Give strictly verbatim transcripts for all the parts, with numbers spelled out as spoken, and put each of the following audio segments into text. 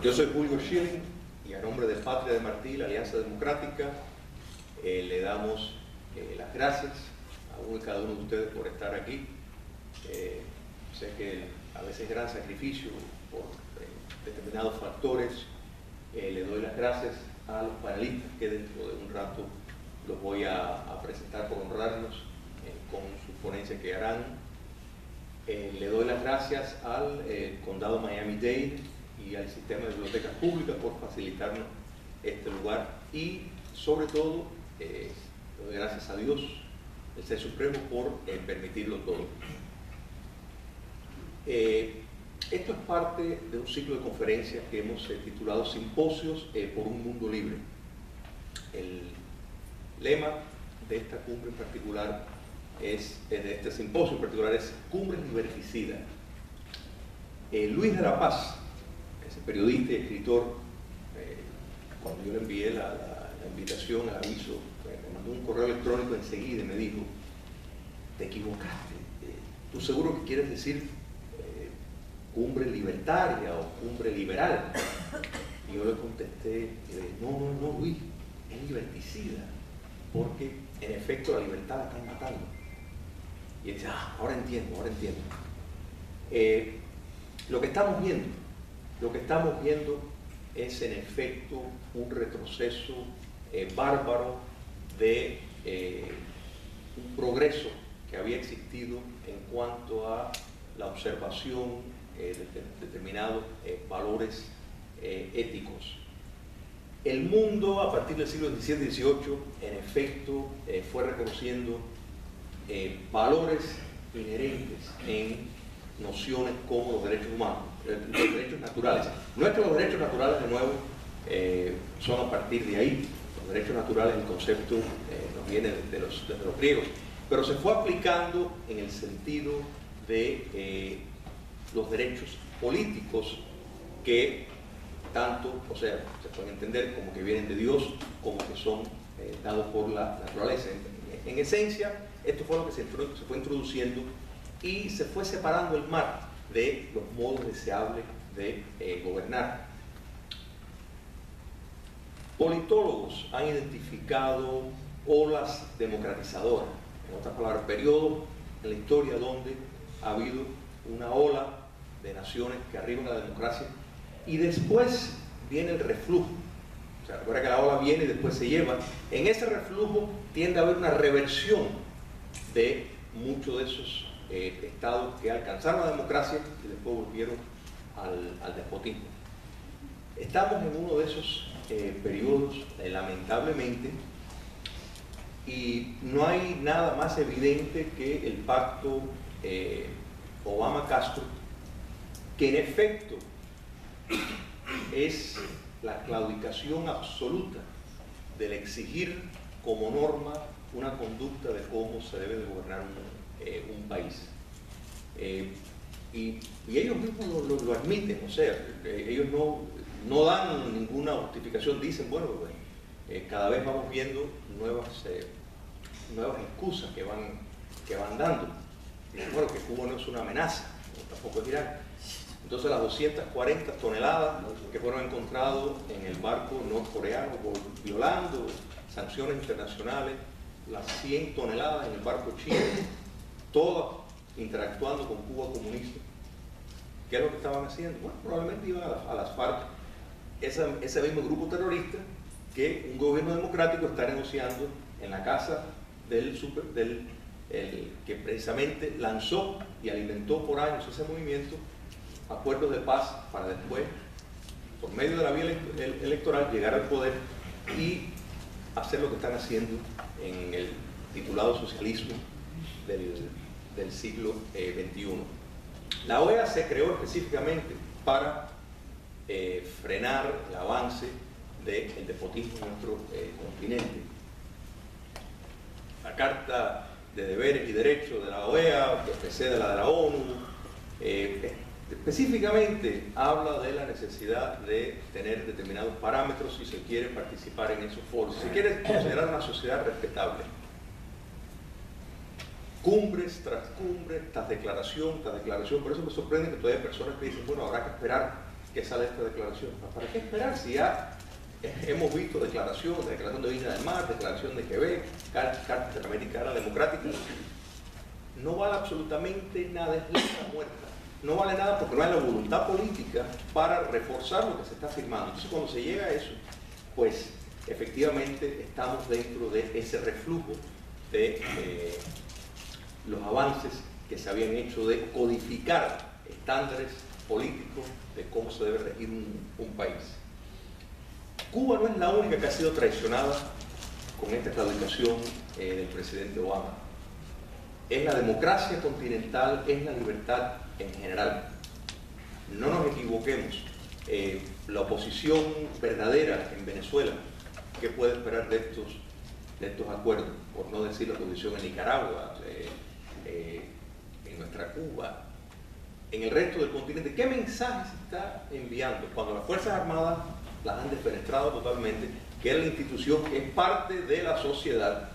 Yo soy Julio Schilling y a nombre de Patria de Martí, la Alianza Democrática, eh, le damos eh, las gracias a uno y cada uno de ustedes por estar aquí. Eh, sé que a veces gran sacrificio por eh, determinados factores. Eh, le doy las gracias a los panelistas que dentro de un rato los voy a, a presentar por honrarnos eh, con sus ponencias que harán. Eh, le doy las gracias al eh, Condado Miami-Dade y al Sistema de Bibliotecas Públicas por facilitarnos este lugar y, sobre todo, eh, le doy gracias a Dios, el Ser Supremo, por eh, permitirlo todo. Eh, esto es parte de un ciclo de conferencias que hemos eh, titulado Simposios eh, por un Mundo Libre. El lema de esta cumbre en particular es, de este simposio en particular, es Cumbres Liberticidas. Eh, Luis de la Paz, ese periodista y escritor, eh, cuando yo le envié la, la, la invitación, el aviso, eh, me mandó un correo electrónico enseguida y me dijo: te equivocaste, eh, tú seguro que quieres decir eh, cumbre libertaria o cumbre liberal. Y yo le contesté, eh, no, no, no, Luis, es liberticida, porque en efecto la libertad la están matando. Y él dice, ah, ahora entiendo, ahora entiendo. Eh, lo que estamos viendo, lo que estamos viendo es en efecto un retroceso eh, bárbaro de eh, un progreso que había existido en cuanto a la observación eh, de determinados eh, valores eh, éticos. El mundo, a partir del siglo diecisiete y dieciocho, en efecto, eh, fue reconociendo eh, valores inherentes en nociones como los derechos humanos, los derechos naturales. No es que los derechos naturales, de nuevo, eh, son a partir de ahí. Los derechos naturales, el concepto eh, nos viene de los, desde los griegos, pero se fue aplicando en el sentido de eh, los derechos políticos que tanto, o sea, se pueden entender como que vienen de Dios, como que son eh, dados por la naturaleza. En, en esencia, esto fue lo que se, se fue introduciendo y se fue separando el mar de los modos deseables de eh, gobernar. Politólogos han identificado olas democratizadoras, en otras palabras, periodos en la historia donde ha habido una ola de naciones que arriban a la democracia y después viene el reflujo. O sea, recuerda que la ola viene y después se lleva. En ese reflujo tiende a haber una reversión de muchos de esos eh, estados que alcanzaron la democracia y después volvieron al, al despotismo. Estamos en uno de esos eh, periodos, eh, lamentablemente, y no hay nada más evidente que el pacto eh, Obama-Castro, que en efecto es la claudicación absoluta del exigir como norma una conducta de cómo se debe de gobernar un, eh, un país. Eh, y, y ellos mismos lo, lo, lo admiten, o sea, eh, ellos no, no dan ninguna justificación, dicen, bueno, pues, eh, cada vez vamos viendo nuevas, eh, nuevas excusas que van, que van dando. Dicen, bueno, que Cuba no es una amenaza, tampoco es Irán. Entonces las doscientas cuarenta toneladas que fueron encontradas en el barco norcoreano violando sanciones internacionales, las cien toneladas en el barco chino, todas interactuando con Cuba comunista. ¿Qué es lo que estaban haciendo? Bueno, probablemente iban a, la, a las FARC, esa, ese mismo grupo terrorista que un gobierno democrático está negociando en la casa del, super, del el, que precisamente lanzó y alimentó por años ese movimiento, acuerdos de paz para después, por medio de la vía electoral, llegar al poder y hacer lo que están haciendo en el titulado socialismo del, del siglo eh, veintiuno. La O E A se creó específicamente para eh, frenar el avance del despotismo en nuestro eh, continente. La Carta de Deberes y Derechos de la O E A, que precede la de la ONU, eh, específicamente habla de la necesidad de tener determinados parámetros si se quiere participar en esos foros, si se quiere considerar una sociedad respetable. Cumbres tras cumbres, tras declaración, tras declaración. Por eso me sorprende que todavía hay personas que dicen, bueno, habrá que esperar que sale esta declaración. ¿Para qué esperar si ya hemos visto declaración, declaración de Viña del Mar, declaración de Quebec, Carta Interamericana Democrática? No vale absolutamente nada, es letra muerta. No vale nada porque no hay la voluntad política para reforzar lo que se está firmando. Entonces, cuando se llega a eso, pues efectivamente estamos dentro de ese reflujo de eh, los avances que se habían hecho de codificar estándares políticos de cómo se debe regir un, un país. Cuba no es la única que ha sido traicionada con esta claudicación eh, del presidente Obama. Es la democracia continental, es la libertad en general. No nos equivoquemos. Eh, la oposición verdadera en Venezuela, ¿qué puede esperar de estos, de estos acuerdos? Por no decir la oposición en Nicaragua, eh, eh, en nuestra Cuba, en el resto del continente. ¿Qué mensaje se está enviando cuando las Fuerzas Armadas las han despenetrado totalmente, que es la institución que es parte de la sociedad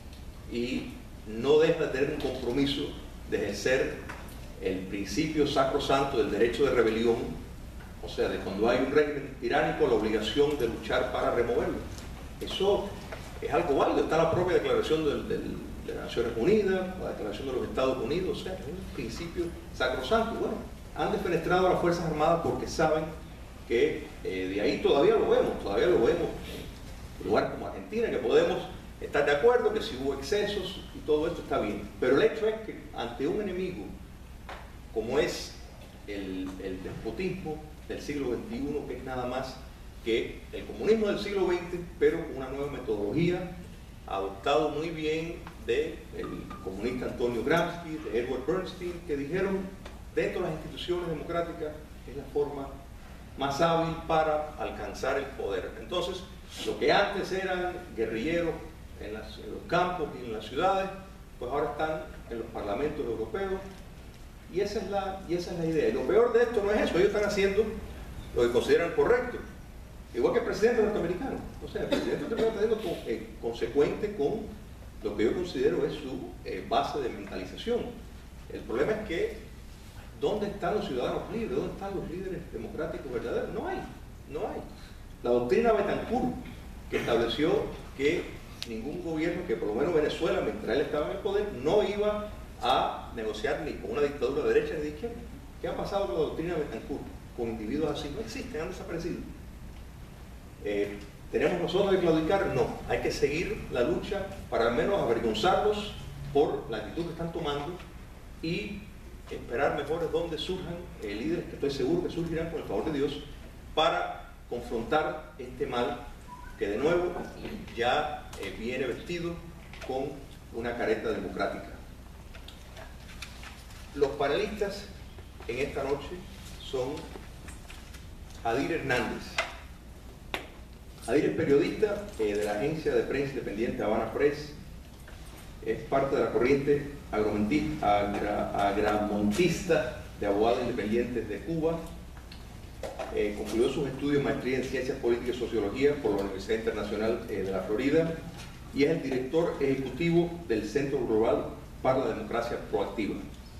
y no deja de tener un compromiso de ejercer el principio sacrosanto del derecho de rebelión, o sea, de cuando hay un régimen tiránico, la obligación de luchar para removerlo? Eso es algo válido, está en la propia declaración del, del, de las Naciones Unidas, la declaración de los Estados Unidos, o sea, es un principio sacrosanto. Bueno, han defenestrado a las Fuerzas Armadas porque saben que eh, de ahí todavía lo vemos, todavía lo vemos en lugares como Argentina, que podemos estar de acuerdo que si hubo excesos y todo esto está bien, pero el hecho es que ante un enemigo como es el, el despotismo del siglo veintiuno, que es nada más que el comunismo del siglo veinte, pero una nueva metodología, adoptado muy bien del comunista Antonio Gramsci, de Edward Bernstein, que dijeron, dentro de las instituciones democráticas es la forma más hábil para alcanzar el poder. Entonces, lo que antes eran guerrilleros en, las, en los campos y en las ciudades, pues ahora están en los parlamentos europeos, y esa es la, y esa es la idea. Y lo peor de esto no es eso, ellos están haciendo lo que consideran correcto, igual que el presidente norteamericano. O sea, el presidente norteamericano está con, eh, consecuente con lo que yo considero es su eh, base de mentalización. El problema es que, ¿dónde están los ciudadanos libres? ¿Dónde están los líderes democráticos verdaderos? No hay, no hay. La doctrina Betancourt, que estableció que ningún gobierno, que por lo menos Venezuela, mientras él estaba en el poder, no iba a negociar ni con una dictadura de derecha ni de izquierda. ¿Qué ha pasado con la doctrina Betancourt? Con individuos así, no existen, han desaparecido. Eh, ¿Tenemos nosotros que claudicar? No, hay que seguir la lucha para al menos avergonzarlos por la actitud que están tomando y esperar mejores donde surjan eh, líderes que estoy seguro que surgirán con el favor de Dios para confrontar este mal que de nuevo ya eh, viene vestido con una careta democrática. Los panelistas en esta noche son Adir Hernández. Adir es periodista eh, de la agencia de prensa independiente Habana Press, es parte de la corriente agra, agramontista de abogados independientes de Cuba, eh, concluyó sus estudios de maestría en Ciencias Políticas y Sociología por la Universidad Internacional eh, de la Florida y es el director ejecutivo del Centro Global para la Democracia Proactiva.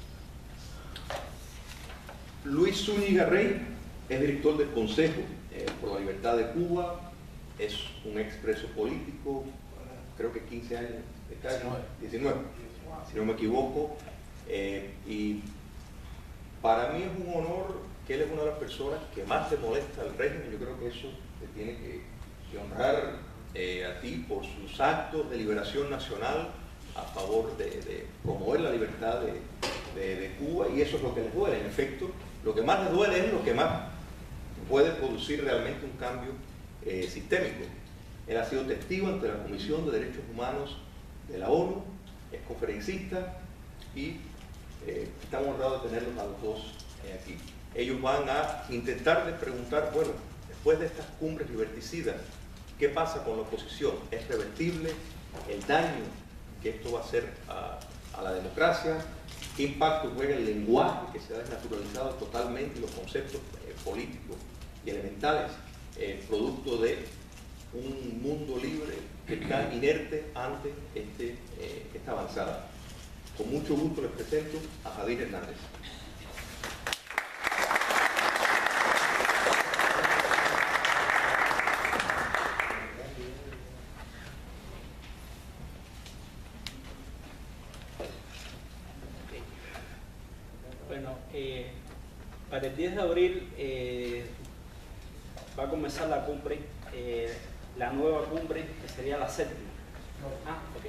Luis Zúñiga Rey es director del Consejo eh, por la Libertad de Cuba, es un expreso político, creo que quince años, diecinueve, si no me equivoco, eh, y para mí es un honor que él es una de las personas que más le molesta al régimen. Yo creo que eso te tiene que, que honrar eh, a ti por sus actos de liberación nacional a favor de, de promover la libertad de, de, de Cuba, y eso es lo que les duele. En efecto, lo que más les duele es lo que más puede producir realmente un cambio eh, sistémico. Él ha sido testigo ante la Comisión de Derechos Humanos de la ONU, es conferencista y eh, estamos honrados de tenerlos a los dos eh, aquí. Ellos van a intentar de preguntar, bueno, después de estas cumbres liberticidas, ¿qué pasa con la oposición? ¿Es revertible el daño que esto va a hacer a, a la democracia? ¿Qué impacto juega el lenguaje que se ha desnaturalizado totalmente y los conceptos eh, políticos y elementales, eh, producto de un mundo libre que está inerte ante este, eh, esta avanzada? Con mucho gusto les presento a Adir Hernández. eh, para el diez de abril eh, va a comenzar la cumbre, eh, la nueva cumbre, que sería la séptima. Ah, ok.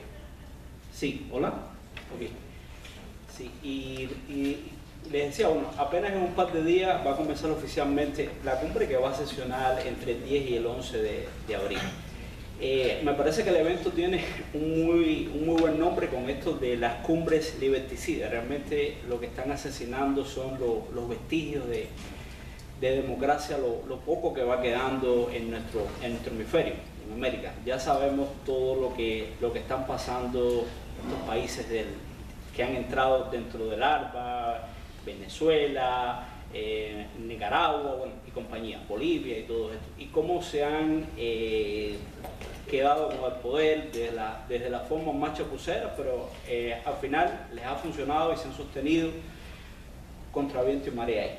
Sí, hola. Ok. Sí, y, y les decía, bueno, apenas en un par de días va a comenzar oficialmente la cumbre, que va a sesionar entre el diez y el once de, de abril. Eh, me parece que el evento tiene un muy, un muy buen nombre con esto de las cumbres liberticidas. Realmente lo que están asesinando son lo, los vestigios de, de democracia, lo, lo poco que va quedando en nuestro, en nuestro hemisferio, en América. Ya sabemos todo lo que, lo que están pasando estos países del, que han entrado dentro del ARPA, Venezuela, eh, Nicaragua, bueno, y compañía, Bolivia y todo esto, y cómo se han eh, quedado con el poder desde la, desde la forma más chapucera, pero eh, al final les ha funcionado y se han sostenido contra viento y marea.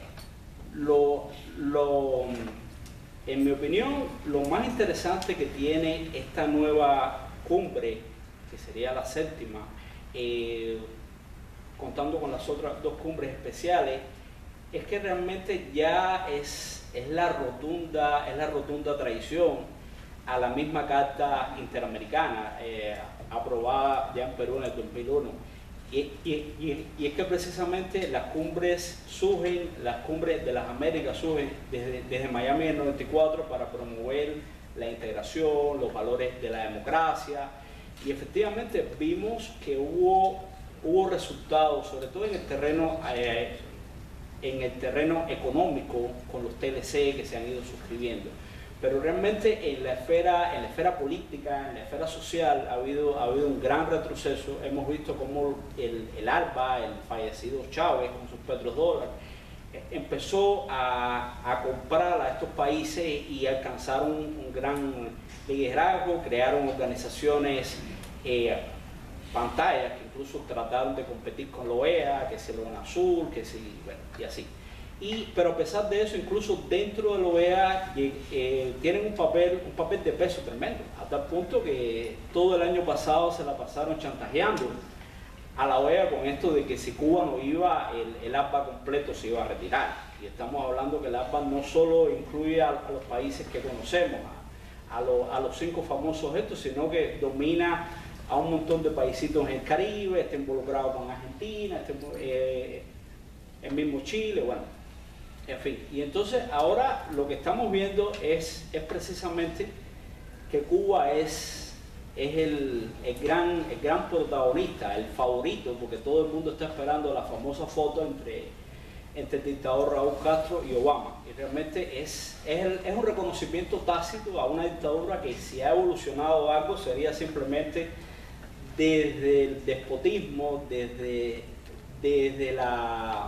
Lo, lo, en mi opinión, lo más interesante que tiene esta nueva cumbre, que sería la séptima, eh, contando con las otras dos cumbres especiales, es que realmente ya es, es, la rotunda, es la rotunda traición a la misma Carta Interamericana, eh, aprobada ya en Perú en el dos mil uno. Y, y, y, y es que precisamente las cumbres surgen, las cumbres de las Américas surgen desde, desde Miami en el noventa y cuatro para promover la integración, los valores de la democracia, y efectivamente vimos que hubo, hubo resultados, sobre todo en el terreno eh, en el terreno económico, con los T L C que se han ido suscribiendo. Pero realmente en la esfera, en la esfera política, en la esfera social, ha habido, ha habido un gran retroceso. Hemos visto cómo el, el ALBA, el fallecido Chávez, con sus petrodólares, empezó a, a comprar a estos países y alcanzaron un, un gran liderazgo, crearon organizaciones, eh, pantallas, que incluso trataron de competir con la O E A, que si la UNASUR, que si, bueno, y así. Y, pero a pesar de eso, incluso dentro de la O E A eh, tienen un papel, un papel de peso tremendo, a tal punto que todo el año pasado se la pasaron chantajeando a la O E A con esto de que si Cuba no iba, el, el APA completo se iba a retirar. Y estamos hablando que el APA no solo incluye a, a los países que conocemos, a, a, lo, a los cinco famosos estos, sino que domina a un montón de paisitos en el Caribe, está involucrado con Argentina, está, eh, el mismo Chile, bueno, en fin. Y entonces ahora lo que estamos viendo es, es precisamente que Cuba es, es el, el, gran, el gran protagonista, el favorito, porque todo el mundo está esperando la famosa foto entre, entre el dictador Raúl Castro y Obama. Y realmente es, es, el, es un reconocimiento tácito a una dictadura que, si ha evolucionado algo, sería simplemente desde el despotismo, desde, desde, la,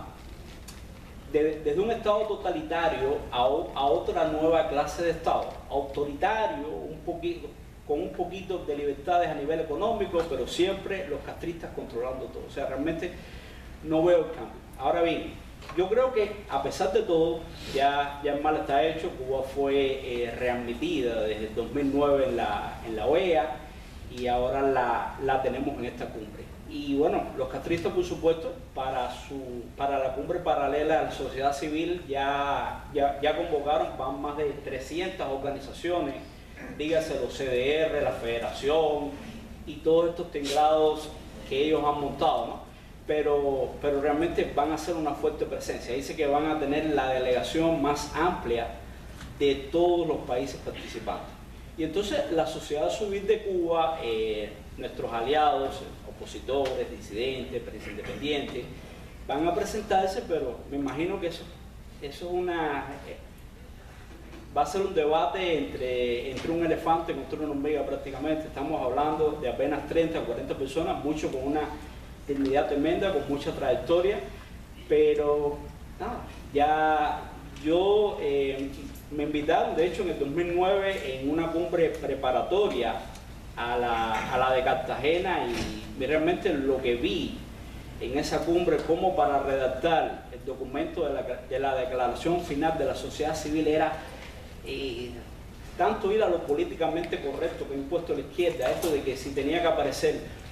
de, desde un Estado totalitario a, a otra nueva clase de Estado, autoritario, un poquito, con un poquito de libertades a nivel económico, pero siempre los castristas controlando todo. O sea, realmente no veo el cambio. Ahora bien, yo creo que a pesar de todo, ya, ya el mal está hecho. Cuba fue eh, readmitida desde el dos mil nueve en la, en la O E A, y ahora la, la tenemos en esta cumbre. Y bueno, los castristas, por supuesto, para, su, para la cumbre paralela a la sociedad civil ya, ya, ya convocaron, van más de trescientas organizaciones, dígase los C D R, la Federación y todos estos tinglados que ellos han montado, ¿no? Pero, pero realmente van a ser una fuerte presencia. Dice que van a tener la delegación más amplia de todos los países participantes. Y entonces la sociedad civil de Cuba, eh, nuestros aliados, opositores, disidentes, prensa independiente, van a presentarse, pero me imagino que eso, eso es una, eh, va a ser un debate entre, entre un elefante contra una hormiga prácticamente. Estamos hablando de apenas treinta o cuarenta personas, muchos con una dignidad tremenda, con mucha trayectoria, pero nada, ya yo... Eh, me invitaron, de hecho, en el dos mil nueve en una cumbre preparatoria a la, a la de Cartagena, y realmente lo que vi en esa cumbre como para redactar el documento de la, de la declaración final de la sociedad civil era eh, tanto ir a lo políticamente correcto que ha impuesto la izquierda, esto de que si tenía que aparecer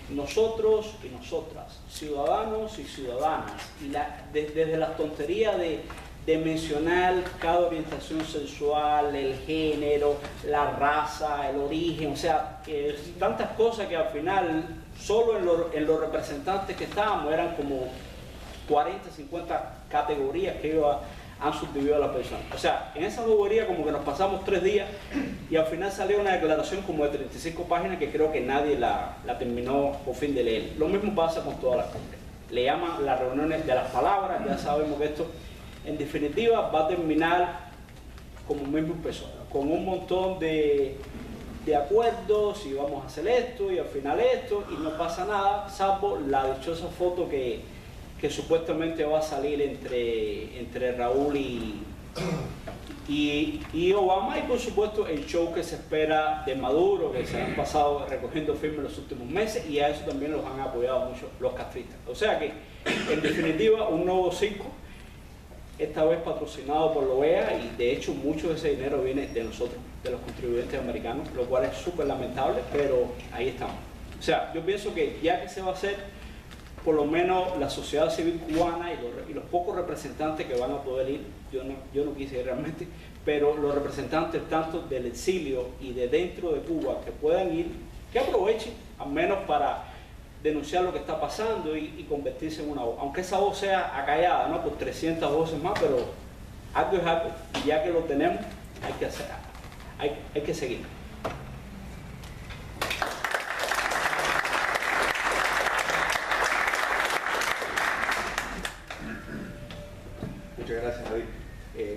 nosotros y nosotras, ciudadanos y ciudadanas, y la, de, desde la tontería de, de mencionar cada orientación sexual, el género, la raza, el origen, o sea, eh, tantas cosas que al final, solo en, lo, en los representantes que estábamos, eran como cuarenta, cincuenta categorías que iba, han subdividido a la persona. O sea, en esa bobería como que nos pasamos tres días y al final salió una declaración como de treinta y cinco páginas que creo que nadie la, la terminó por fin de leer. Lo mismo pasa con todas las cumbres. Le llaman las reuniones de las palabras, ya sabemos que esto en definitiva va a terminar como mismo empezó, con un montón de, de acuerdos y vamos a hacer esto y al final esto y no pasa nada, salvo la dichosa foto que, que supuestamente va a salir entre, entre Raúl y, y, y Obama, y por supuesto el show que se espera de Maduro, que se han pasado recogiendo firmas los últimos meses, y a eso también los han apoyado mucho los castristas. O sea que en definitiva un nuevo circo, esta vez patrocinado por la O E A, y de hecho mucho de ese dinero viene de nosotros, de los contribuyentes americanos, lo cual es súper lamentable, pero ahí estamos. O sea, yo pienso que ya que se va a hacer, por lo menos la sociedad civil cubana y los, y los pocos representantes que van a poder ir, yo no, yo no quise ir realmente, pero los representantes tanto del exilio y de dentro de Cuba que puedan ir, que aprovechen, al menos para denunciar lo que está pasando y, y convertirse en una voz, aunque esa voz sea acallada, ¿no?, por trescientas voces más, pero algo es algo, y ya que lo tenemos, hay que hacer, hay, hay que seguir. Muchas gracias, David. Eh,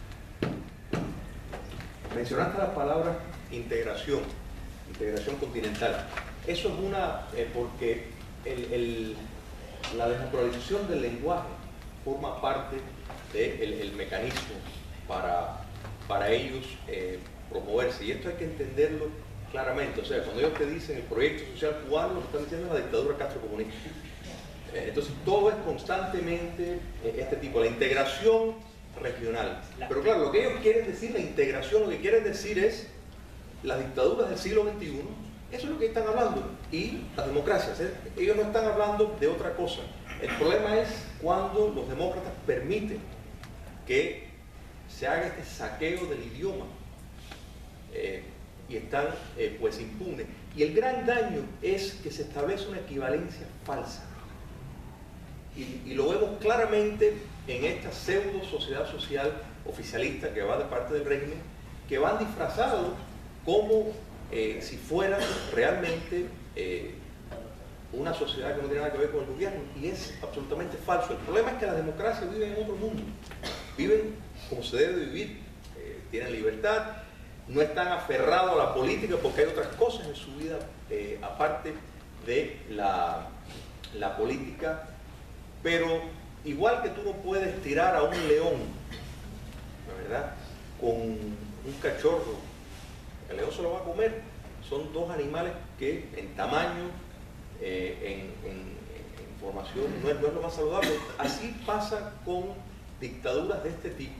mencionaste la palabra integración, integración continental. Eso es una, eh, porque el, el, la desnaturalización del lenguaje forma parte del de el mecanismo para, para ellos eh, promoverse. Y esto hay que entenderlo claramente. O sea, cuando ellos te dicen el proyecto social cubano, lo que están diciendo es la dictadura castrocomunista. Entonces todo es constantemente este tipo, la integración regional. Pero claro, lo que ellos quieren decir, la integración, lo que quieren decir es las dictaduras del siglo veintiuno, eso es lo que están hablando, y las democracias. ¿eh? Ellos no están hablando de otra cosa. El problema es cuando los demócratas permiten que se haga este saqueo del idioma eh, y están eh, pues impunes. Y el gran daño es que se establece una equivalencia falsa. Y, y lo vemos claramente en esta pseudo sociedad social oficialista que va de parte del régimen, que van disfrazados como eh, si fueran realmente eh, una sociedad que no tiene nada que ver con el gobierno, y es absolutamente falso. El problema es que las democracias viven en otro mundo, viven como se debe vivir, eh, tienen libertad, no están aferrados a la política porque hay otras cosas en su vida eh, aparte de la, la política. Pero igual que tú no puedes tirar a un león, ¿la verdad?, con un cachorro, el león se lo va a comer. Son dos animales que en tamaño, eh, en, en, en formación, no es, no es lo más saludable. Así pasa con dictaduras de este tipo,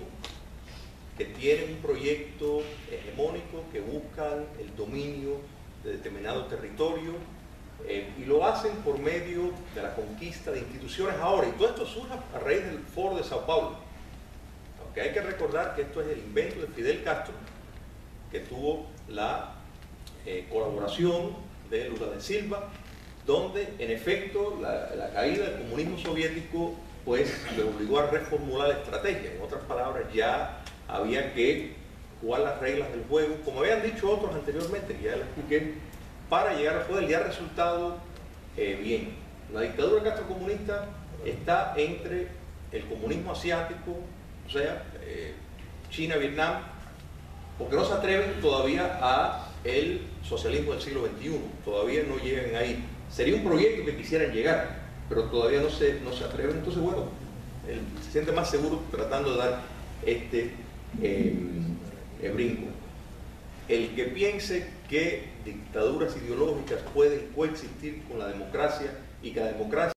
que tienen un proyecto hegemónico, que buscan el dominio de determinado territorio, Eh, y lo hacen por medio de la conquista de instituciones ahora, y todo esto surge a raíz del Foro de Sao Paulo. Aunque hay que recordar que esto es el invento de Fidel Castro, que tuvo la eh, colaboración de Lula da Silva, donde en efecto la, la caída del comunismo soviético pues le obligó a reformular la estrategia. En otras palabras, ya había que jugar las reglas del juego, como habían dicho otros anteriormente, que ya les expliqué, para llegar al poder, y ha resultado eh, bien. La dictadura castrocomunista está entre el comunismo asiático, o sea, eh, China, Vietnam, porque no se atreven todavía a el socialismo del siglo veintiuno, todavía no llegan ahí. Sería un proyecto que quisieran llegar, pero todavía no se, no se atreven. Entonces, bueno, él se siente más seguro tratando de dar este eh, eh, brinco. El que piense que dictaduras ideológicas pueden coexistir con la democracia y que la democracia